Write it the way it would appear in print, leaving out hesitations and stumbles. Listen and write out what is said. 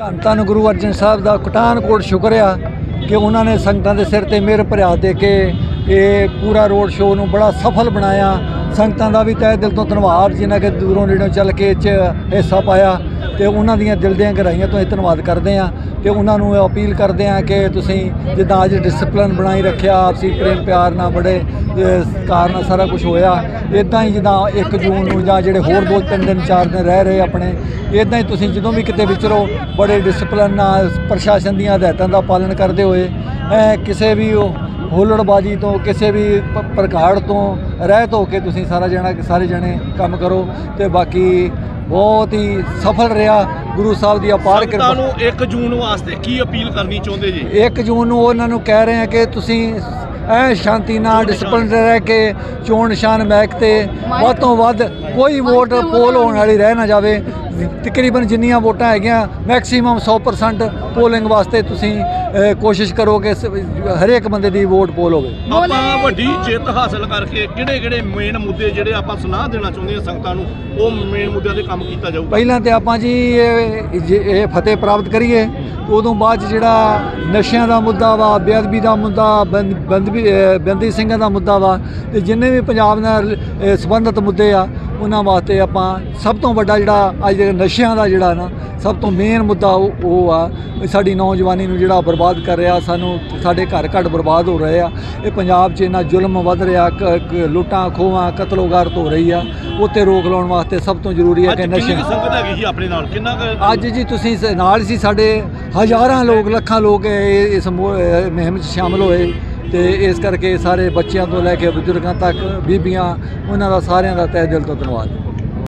ਧੰਨ ਧੰਨ ਗੁਰੂ ਅਰਜਨ ਸਾਹਿਬ ਦਾ ਪਠਾਨਕੋਟ ਸ਼ੁਕਰ ਆ ਕਿ ਉਹਨਾਂ ਨੇ ਸੰਗਤਾਂ ਦੇ ਸਿਰ ਤੇ ਮਿਹਰ ਭਰਿਆ ਦੇ ਕੇ ਇਹ ਪੂਰਾ ਰੋਡ ਸ਼ੋਅ ਨੂੰ ਬੜਾ ਸਫਲ ਬਣਾਇਆ। ਸੰਗਤਾਂ ਦਾ ਵੀ ਤਹਿ ਦਿਲ ਤੋਂ ਧੰਨਵਾਦ ਜਿਨ੍ਹਾਂ ਕਿ ਦੂਰੋਂ ਨੇੜੋਂ ਚੱਲ ਕੇ ਇਹ 'ਚ ਹਿੱਸਾ ਪਾਇਆ ਤੇ ਉਹਨਾਂ ਦੀਆਂ ਦਿਲ ਦੀਆਂ ਗਹਿਰਾਈਆਂ ਤੋਂ ਅਸੀਂ ਧੰਨਵਾਦ ਕਰਦੇ ਹਾਂ ਤੇ ਉਹਨਾਂ ਨੂੰ ਅਪੀਲ ਕਰਦੇ ਹਾਂ ਕਿ ਤੁਸੀਂ ਜਿੱਦਾਂ ਅੱਜ ਡਿਸਪਲਿਨ ਬਣਾਈ ਰੱਖਿਆ, ਆਪਸੀ ਪ੍ਰੇਮ ਪਿਆਰ ਨਾਲ ਬੜੇ ਸਤਿਕਾਰ ਨਾਲ ਸਾਰਾ ਕੁਝ ਹੋਇਆ, ਇੱਦਾਂ ਹੀ ਜਿੱਦਾਂ 1 ਜੂਨ ਨੂੰ ਜਾਂ ਜਿਹੜੇ ਹੋਰ 2-3 ਦਿਨ 4 ਦਿਨ ਰਹਿ ਰਹੇ ਆਪਣੇ, ਇੱਦਾਂ ਹੀ ਤੁਸੀਂ ਜਦੋਂ ਵੀ ਕਿਤੇ ਵਿਚਰੋ ਬੜੇ ਡਿਸਪਲਿਨ ਨਾਲ ਪ੍ਰਸ਼ਾਸਨ ਦੀਆਂ ਹਦਾਇਤਾਂ ਦਾ ਪਾਲਣ ਕਰਦੇ ਹੋਏ ਕਿਸੇ ਵੀ ਹੁੱਲੜਬਾਜੀ ਤੋਂ ਕਿਸੇ ਵੀ ਪ੍ਰਗਾੜ ਤੋਂ ਰਹਿਤ ਹੋ ਕੇ ਤੁਸੀਂ ਸਾਰੇ ਜਣੇ ਕੰਮ ਕਰੋ ਤੇ ਬਾਕੀ ਬਹੁਤ ਹੀ ਸਫਲ ਰਿਹਾ। ਗੁਰੂ ਸਾਹਿਬ ਦੀ ਅਪਾਰ ਕਿਰਪਾ ਨੂੰ 1 ਜੂਨ ਵਾਸਤੇ ਕੀ ਅਪੀਲ ਕਰਨੀ ਚਾਹੁੰਦੇ ਜੀ? 1 ਜੂਨ ਨੂੰ ਉਹਨਾਂ ਨੂੰ ਕਹਿ ਰਹੇ ਹਾਂ ਕਿ ਤੁਸੀਂ ਸ਼ਾਂਤੀ ਨਾਲ ਡਿਸਪਲਿਨ ਰਹਿ ਕੇ ਚੋਣ ਨਿਸ਼ਾਨ ਮਹਿਕ ਤੇ ਵੱਧ ਤੋਂ ਵੱਧ ਕੋਈ ਵੋਟ ਪੋਲ ਹੋਣ ਵਾਲੀ ਰਹਿ ਨਾ ਜਾਵੇ। ਤਕਰੀਬਨ ਜਿੰਨੀਆਂ ਵੋਟਾਂ ਹੈਗੀਆਂ ਮੈਕਸੀਮਮ 100% ਪੋਲਿੰਗ ਵਾਸਤੇ ਤੁਸੀਂ ਕੋਸ਼ਿਸ਼ ਕਰੋ ਕਿ ਹਰੇਕ ਬੰਦੇ ਦੀ ਵੋਟ ਪੋਲ ਹੋਵੇ। ਆਪਾਂ ਵੱਡੀ ਜਿੱਤ ਹਾਸਲ ਕਰਕੇ ਕਿਹੜੇ ਮੇਨ ਮੁੱਦੇ ਜਿਹੜੇ ਆਪਾਂ ਸੁਨਾਹ ਦੇਣਾ ਚਾਹੁੰਦੇ ਹਾਂ ਸੰਗਤਾਂ ਨੂੰ, ਉਹ ਮੇਨ ਮੁੱਦਿਆਂ ਤੇ ਕੰਮ ਕੀਤਾ ਜਾਊਗਾ? ਪਹਿਲਾਂ ਤੇ ਆਪਾਂ ਜੀ ਇਹ ਫਤਿਹ ਪ੍ਰਾਪਤ ਕਰੀਏ, ਉਦੋਂ ਬਾਅਦ ਜਿਹੜਾ ਨਸ਼ਿਆਂ ਦਾ ਮੁੱਦਾ ਵਾ, ਬੇਅਦਬੀ ਦਾ ਮੁੱਦਾ, ਬੰਦੀ ਸਿੰਘਾਂ ਦਾ ਮੁੱਦਾ ਵਾ ਤੇ ਜਿੰਨੇ ਵੀ ਪੰਜਾਬ ਨਾਲ ਸੰਬੰਧਿਤ ਮੁੱਦੇ ਆ ਉਹਨਾਂ ਵਾਸਤੇ ਆਪਾਂ ਸਭ ਤੋਂ ਵੱਡਾ ਜਿਹੜਾ ਅੱਜ ਨਸ਼ਿਆਂ ਦਾ ਜਿਹੜਾ ਨਾ ਸਭ ਤੋਂ ਮੇਨ ਮੁੱਦਾ ਉਹ ਆ ਸਾਡੀ ਨੌਜਵਾਨੀ ਨੂੰ ਜਿਹੜਾ ਬਰਬਾਦ ਕਰ ਰਿਹਾ, ਸਾਡੇ ਘਰ ਘੱਟ ਬਰਬਾਦ ਹੋ ਰਹੇ ਆ। ਇਹ ਪੰਜਾਬ 'ਚ ਇੰਨਾ ਜ਼ੁਲਮ ਵੱਧ ਰਿਹਾ, ਲੁੱਟਾਂ ਖੋਹਾਂ ਕਤਲੋਗਾਰਤ ਹੋ ਰਹੀ ਆ, ਉੱਤੇ ਰੋਕ ਲਾਉਣ ਵਾਸਤੇ ਸਭ ਤੋਂ ਜ਼ਰੂਰੀ ਹੈ ਕਿ ਨਸ਼ੇ ਸੰਗਤ ਹੈਗੀ ਜੀ ਆਪਣੇ ਨਾਲ ਕਿੰਨਾ ਅੱਜ ਜੀ ਤੁਸੀਂ ਨਾਲ ਸੀ, ਸਾਡੇ ਹਜ਼ਾਰਾਂ ਲੋਕ ਲੱਖਾਂ ਲੋਕ ਇਸ ਮੁਹਿੰਮ 'ਚ ਸ਼ਾਮਲ ਹੋਏ ਤੇ ਇਸ ਕਰਕੇ ਸਾਰੇ ਬੱਚਿਆਂ ਤੋਂ ਲੈ ਕੇ ਬਜ਼ੁਰਗਾਂ ਤੱਕ ਬੀਬੀਆਂ ਉਹਨਾਂ ਦਾ ਸਾਰਿਆਂ ਦਾ ਤਹਿ ਦਿਲ ਤੋਂ ਧੰਨਵਾਦ।